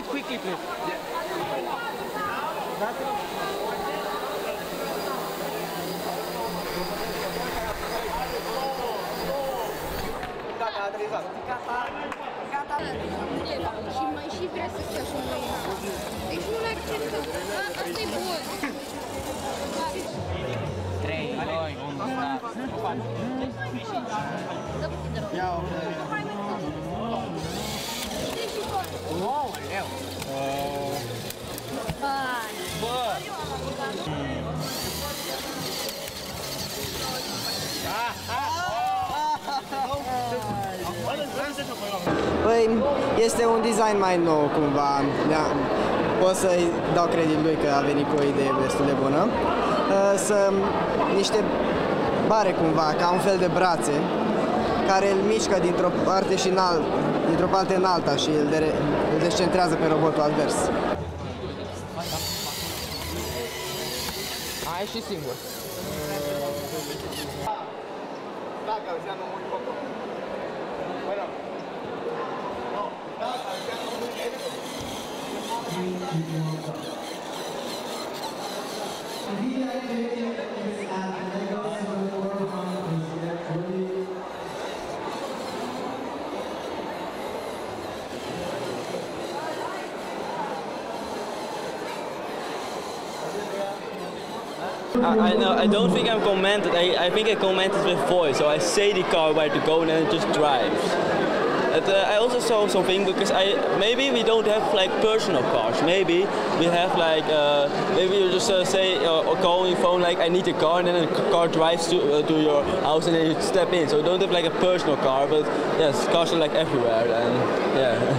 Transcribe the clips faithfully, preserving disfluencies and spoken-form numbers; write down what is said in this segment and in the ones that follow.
it quickly, please. Yeah. Gata, a aterizat. Gata. Gata. Și mai și vrea să stea și noi. Deci nu l-acceptă. Asta e bun. trei, doi, unu, start. Ia-o. Wow, leu. Bă! Păi, este un design mai nou, cumva. Pot să-i dau credit lui că a venit cu o idee destul de bună. Să, niște bare, cumva, ca un fel de brațe, care îl mișcă dintr-o parte și în alt, dintr-o parte în alta și îl, de, îl descentrează pe robotul advers. Ai și singur. Dacă înseamnă mult foc. Bueno. No, dacă înseamnă mult foc. I, I know. I don't think I'm commented. I, I think I commented with voice, so I say the car where to go and then it just drives. But, uh, I also saw something because I maybe we don't have like personal cars. Maybe we have like uh, maybe you just uh, say uh, or call on your phone like I need a car and then a car drives to uh, to your house and then you step in. So we don't have like a personal car, but yes, cars are like everywhere and yeah.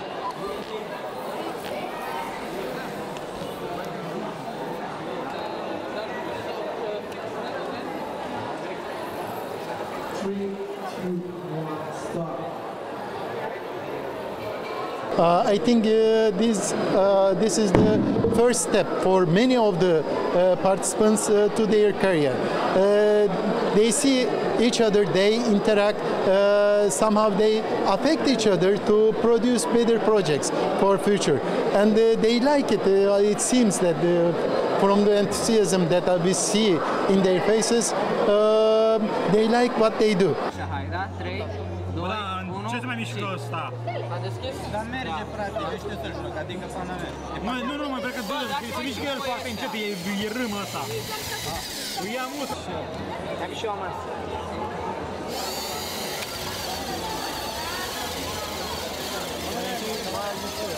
Uh, I think uh, this uh, this is the first step for many of the uh, participants uh, to their career. Uh, they see each other, they interact, uh, somehow they affect each other to produce better projects for future. And uh, they like it. Uh, it seems that uh, from the enthusiasm that uh, we see in their faces, uh, they like what they do. Ce se mai mișcă ăsta? A deschis? Dar merge, frate, eu știu să joc, adică pana mea. Mă, nu, nu, mă, cred că se mișcă el foarte încet, e, e râmă ăsta. Îi ia mult. Am și eu am asta. Mai